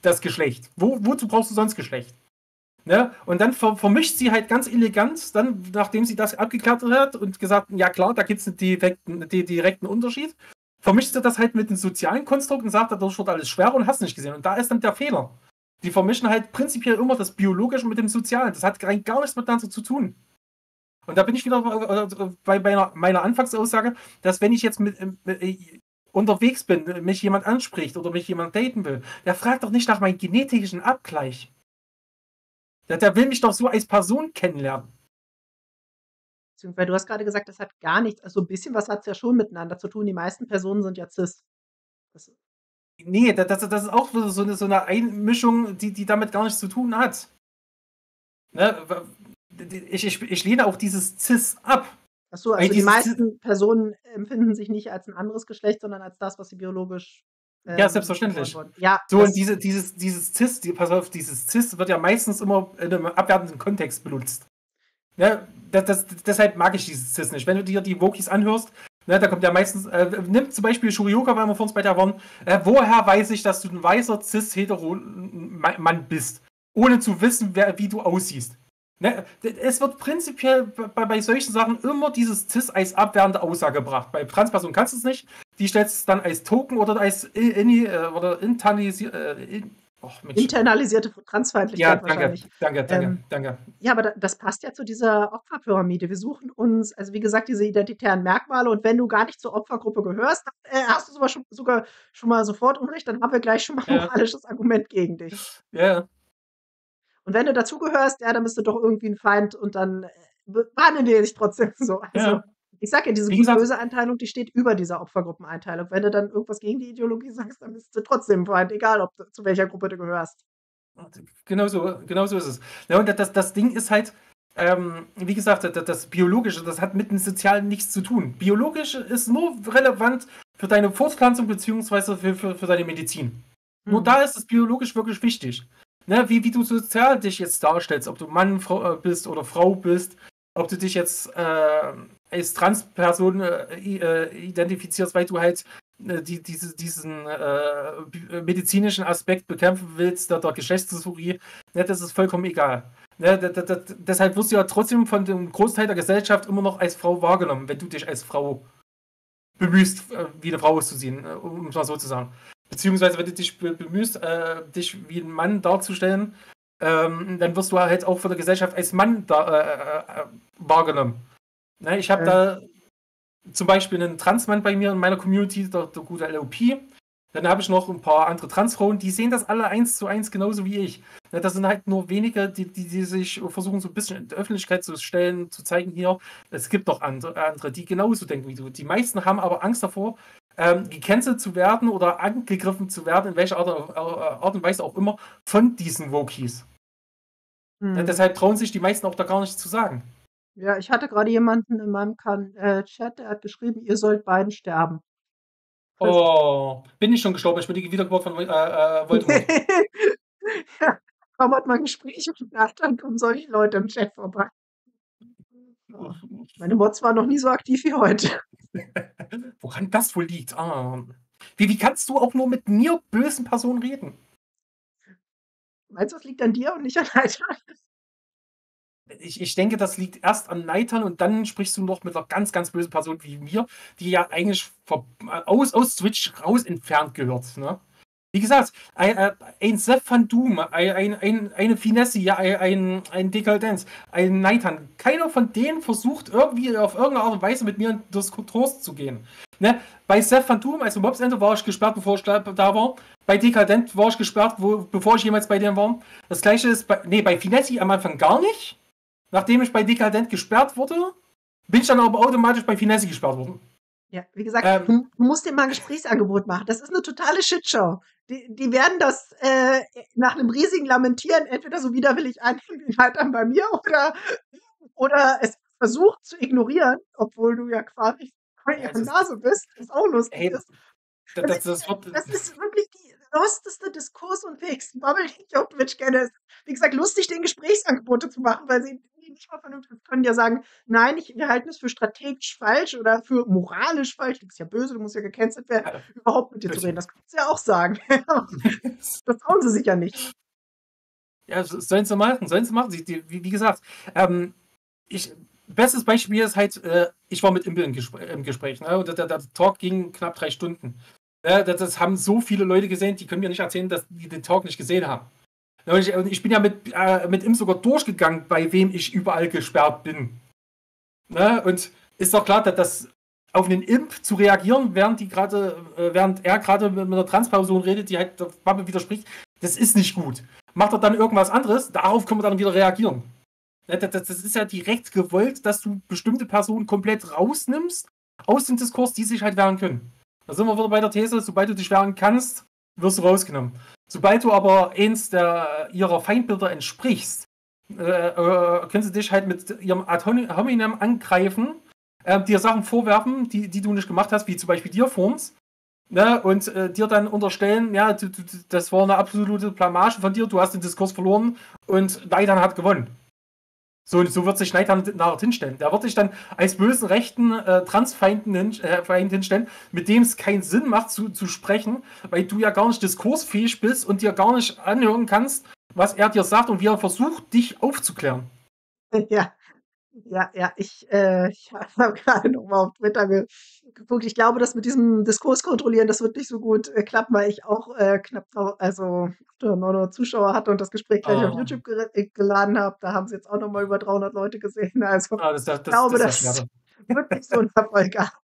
das Geschlecht. Wo, wozu brauchst du sonst Geschlecht? Ne? Und dann ver vermischt sie halt ganz elegant, dann, nachdem sie das abgeklärt hat und gesagt, ja klar, da gibt es einen direkten, den direkten Unterschied, vermischt sie das halt mit dem sozialen Konstrukt und sagt, dadurch wird alles schwerer und hast nicht gesehen. Und da ist dann der Fehler. Die vermischen halt prinzipiell immer das Biologische mit dem Sozialen. Das hat rein gar nichts miteinander zu tun. Und da bin ich wieder bei, bei meiner, meiner Anfangsaussage, dass wenn ich jetzt mit, mit unterwegs bin, mich jemand anspricht oder mich jemand daten will, der fragt doch nicht nach meinem genetischen Abgleich. Der, der will mich doch so als Person kennenlernen. Weil du hast gerade gesagt, das hat gar nichts, also ein bisschen was hat es ja schon miteinander zu tun. Die meisten Personen sind ja cis. Das Nee, das, das ist auch so eine, so eine Einmischung, die, die damit gar nichts zu tun hat. Ne? Ich, ich, ich lehne auch dieses Cis ab. Achso, also die meisten Personen empfinden sich nicht als ein anderes Geschlecht, sondern als das, was sie biologisch. Ähm, ja, selbstverständlich. Ja, so, und diese, dieses, dieses Cis, die, pass auf, dieses Cis wird ja meistens immer in einem abwertenden Kontext benutzt. Ja, das, das, deshalb mag ich dieses Cis nicht. Wenn du dir die Wokies anhörst, ne, da kommt ja meistens, äh, nimm zum Beispiel Shurioka, weil wir vor uns bei der waren, äh, woher weiß ich, dass du ein weißer Cis-Hetero-Mann bist, ohne zu wissen, wer, wie du aussiehst. Ne? Es wird prinzipiell bei, bei solchen Sachen immer dieses Cis als abwehrende Aussage gebracht. Bei Transpersonen kannst du es nicht. Die stellst es dann als Token oder als in, in, oder internalisiert. Äh, in, oh, internalisierte Transfeindlichkeit ja, danke, wahrscheinlich. Danke, danke, ähm, danke. Ja, aber da, das passt ja zu dieser Opferpyramide. Wir suchen uns, also wie gesagt, diese identitären Merkmale und wenn du gar nicht zur Opfergruppe gehörst, dann äh, hast du sogar schon, sogar schon mal sofort Unrecht, dann haben wir gleich schon mal ein ja. moralisches Argument gegen dich. Ja. Und wenn du dazugehörst, ja, dann bist du doch irgendwie ein Feind und dann äh, behandeln die dich trotzdem so. Also, ja. ich sag ja, diese böse Einteilung, die steht über dieser Opfergruppeneinteilung. Wenn du dann irgendwas gegen die Ideologie sagst, dann bist du trotzdem ein Feind, egal ob du, zu welcher Gruppe du gehörst. Genau so, genau so ist es. Ja, und das, das Ding ist halt, ähm, wie gesagt, das, das Biologische, das hat mit dem Sozialen nichts zu tun. Biologisch ist nur relevant für deine Fortpflanzung beziehungsweise für, für, für deine Medizin. Hm. Nur da ist es biologisch wirklich wichtig. Ne, wie, wie du sozial dich jetzt darstellst, ob du Mann Frau, bist oder Frau bist, ob du dich jetzt äh, als Transperson äh, identifizierst, weil du halt äh, die, diese, diesen äh, medizinischen Aspekt bekämpfen willst, der, der Geschlechtsdysphorie, ne, das ist vollkommen egal. Ne, das, das, das, deshalb wirst du ja trotzdem von dem Großteil der Gesellschaft immer noch als Frau wahrgenommen, wenn du dich als Frau bemühst, wie eine Frau auszusehen, um es mal so zu sagen. Beziehungsweise, wenn du dich bemühst, äh, dich wie ein Mann darzustellen, ähm, dann wirst du halt auch von der Gesellschaft als Mann da, äh, äh, wahrgenommen. Ne, ich habe äh. da zum Beispiel einen Transmann bei mir in meiner Community, der, der gute L O P. Dann habe ich noch ein paar andere Transfrauen, die sehen das alle eins zu eins genauso wie ich. Ne, das sind halt nur wenige, die, die, die sich versuchen, so ein bisschen in die Öffentlichkeit zu stellen, zu zeigen, hier, es gibt noch andere, die genauso denken wie du. Die meisten haben aber Angst davor, Ähm, gecancelt zu werden oder angegriffen zu werden, in welcher Art, Art und Weise auch immer, von diesen Wokies. Hm. Ja, deshalb trauen sich die meisten auch da gar nicht zu sagen. Ja, ich hatte gerade jemanden in meinem kan äh, Chat, der hat geschrieben, ihr sollt beiden sterben. Oh, bin ich schon gestorben? Ich bin die Wiedergeburt von äh, äh, Voldemort. Ja, kaum hat man Gespräche mit dann kommen solche Leute im Chat vorbei. Oh, meine Mods waren noch nie so aktiv wie heute. Woran das wohl liegt? Ah. Wie, wie kannst du auch nur mit mir bösen Personen reden? Meinst du, das liegt an dir und nicht an Neitern? Ich, ich denke, das liegt erst an Neitern und dann sprichst du noch mit einer ganz, ganz bösen Person wie mir, die ja eigentlich aus, aus Twitch raus entfernt gehört. Ne? Wie gesagt, ein, ein Seth Van Doom, ein, ein, eine Finesse, ein, ein Dekadenz, ein Neitern. Keiner von denen versucht irgendwie auf irgendeine Art und Weise mit mir in Diskurs zu gehen. Ne? Bei Seth Van Doom, also Mobsende, war ich gesperrt, bevor ich da war. Bei Dekadent war ich gesperrt, wo, bevor ich jemals bei denen war. Das gleiche ist bei, nee, bei Finetti am Anfang gar nicht. Nachdem ich bei Dekadent gesperrt wurde, bin ich dann aber automatisch bei Finetti gesperrt worden. Ja, wie gesagt, ähm, du, du musst dir mal ein Gesprächsangebot machen. Das ist eine totale Shitshow. Die, die werden das äh, nach einem riesigen Lamentieren entweder so widerwillig einnehmen wie halt dann bei mir oder, oder es versucht zu ignorieren, obwohl du ja quasi vor ihrer Nase bist, was auch lustig hey, ist. Das, das, das, das, das ist wirklich die losteste Diskurs- und fähigste Bubble, die ich auf Twitch kenne. Wie gesagt, lustig, den Gesprächsangebote zu machen, weil sie nicht mal vernünftig können ja sagen: „Nein, ich wir halten es für strategisch falsch oder für moralisch falsch. Du bist ja böse, du musst ja gecancelt werden, Ja, überhaupt mit dir zu reden.“ richtig. Das können sie ja auch sagen. Das trauen sie sich ja nicht. Ja, s sollen sie machen, sollen sie machen. Sie die wie wie gesagt, ähm, ich bestes Beispiel ist halt, äh, ich war mit Impe im Gespr im Gespräch, ne, und der der der Talk ging knapp drei Stunden. Ne, das das haben so viele Leute gesehen, die können mir nicht erzählen, dass die den Talk nicht gesehen haben. Ne, und ich und ich bin ja mit äh, mit ihm sogar durchgegangen, bei wem ich überall gesperrt bin. Ne? Und ist doch klar, dass das auf einen Imp zu reagieren, während die gerade, äh, während er gerade mit einer Transperson redet, die halt der Bubble widerspricht, das ist nicht gut. Macht er dann irgendwas anderes, darauf können wir dann wieder reagieren. Ne, Das, das das ist ja direkt gewollt, dass du bestimmte Personen komplett rausnimmst aus dem Diskurs, die sich halt wehren können. Da sind wir wieder bei der These, sobald du dich wehren kannst, wirst du rausgenommen. Sobald du aber eins der ihrer Feindbilder entsprichst, äh, äh, können sie dich halt mit ihrem Ad hominem angreifen, äh, dir Sachen vorwerfen, die, die du nicht gemacht hast, wie zum Beispiel Dearforms, ne, und äh, dir dann unterstellen, ja, du, du, das war eine absolute Blamage von dir, du hast den Diskurs verloren und Neidan hat gewonnen. So, so wird sich Neidan nachher hinstellen. Der wird sich dann als bösen rechten äh, Transfeinden hin, äh, Feind hinstellen, mit dem es keinen Sinn macht zu, zu sprechen, weil du ja gar nicht diskursfähig bist und dir gar nicht anhören kannst, was er dir sagt und wie er versucht, dich aufzuklären. Ja, ja, ja. Ich, äh, ich habe gerade noch mal auf Twitter ge geguckt. Ich glaube, das mit diesem Diskurs kontrollieren, das wird nicht so gut, äh, klappen, weil ich auch, äh, knapp tau also neunhundert Zuschauer hatte und das Gespräch gleich auf Oh. YouTube gere äh, geladen habe. Da haben sie jetzt auch noch mal über dreihundert Leute gesehen. Also, Ah, das, ich das, das, glaube, das ist ja das schade. wird nicht so 'n Erfolg haben.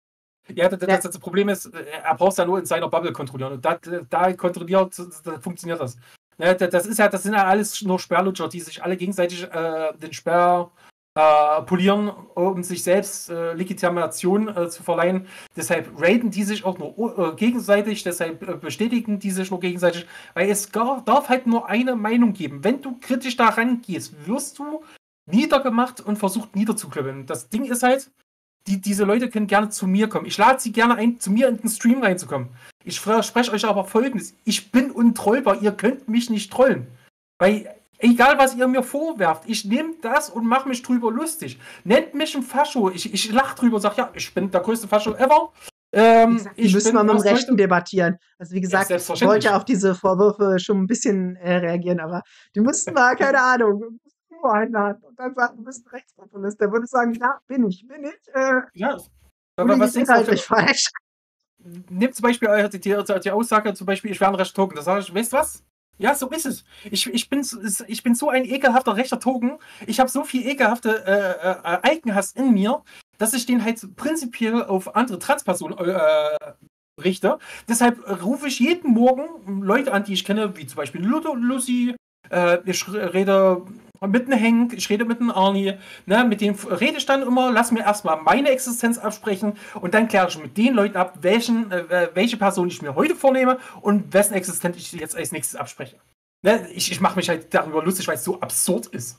Ja, das, Ja, das, das Problem ist, äh, er braucht es ja nur in seiner Bubble kontrollieren. Und da, da kontrolliert, da funktioniert das. Ne, das das ist ja, das sind ja alles nur Sperrlutscher, die sich alle gegenseitig äh, den Sperr äh, polieren, um sich selbst äh, Legitimation äh, zu verleihen. Deshalb raiden die sich auch nur äh, gegenseitig, deshalb äh, bestätigen die sich nur gegenseitig, weil es gar, darf halt nur eine Meinung geben. Wenn du kritisch da rangehst, wirst du niedergemacht und versucht niederzuklöppeln. Das Ding ist halt, die, diese Leute können gerne zu mir kommen. Ich lade sie gerne ein, zu mir in den Stream reinzukommen. Ich verspreche euch aber Folgendes. Ich bin untrollbar. Ihr könnt mich nicht trollen. Weil, egal was ihr mir vorwerft, ich nehme das und mache mich drüber lustig. Nennt mich ein Fascho. Ich, ich lache drüber und sage, ja, ich bin der größte Fascho ever. wie Ähm, gesagt, die ich müssen bin wir mit dem erst Rechten heute. debattieren. Also, wie Ja, gesagt, ich wollte selbstverständlich. ja auf diese Vorwürfe schon 'n bisschen, äh, reagieren, aber die müssten mal, keine Ahnung, Timo einladen und dann sagen: „Du bist 'n Rechtspopulist.“ Der würde sagen: „Ja, bin ich, bin ich, äh, Ja. wo Aber liege was ich denkst du, inhaltlich auf, falsch?“ Nehmt zum Beispiel äh, die, die, die Aussage, zum Beispiel, ich wäre ein rechter Token. Da sage ich, weißt du was? Ja, so ist es. Ich, ich, bin, s- ich bin so ein ekelhafter rechter Token. Ich habe so viel ekelhafte äh, äh, Eigenhass in mir, dass ich den halt prinzipiell auf andere Transpersonen äh, richte. Deshalb rufe ich jeden Morgen Leute an, die ich kenne, wie zum Beispiel Ludo, Lucy. Äh, ich rede mit einem Henk, ich rede mit einem Arnie. Ne, mit denen rede ich dann immer, lass mir erstmal meine Existenz absprechen und dann kläre ich mit den Leuten ab, welchen, äh, welche Person ich mir heute vornehme und wessen Existenz ich jetzt als nächstes abspreche. Ne, ich ich mache mich halt darüber lustig, weil es so absurd ist.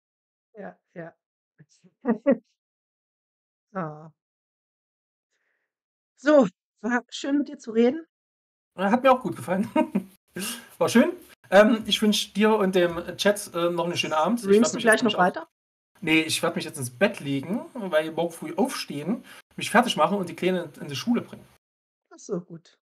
Ja, ja. Ah. So, war schön mit dir zu reden. Hat mir auch gut gefallen. War schön. Ähm, ich wünsche dir und dem Chat äh, noch einen schönen Abend. Ich werde Streamst du mich jetzt gleich nämlich noch auch. weiter? Nee, ich werde mich jetzt ins Bett legen, weil morgen früh aufstehen, mich fertig machen und die Kleine in die Schule bringen. Ach so, gut.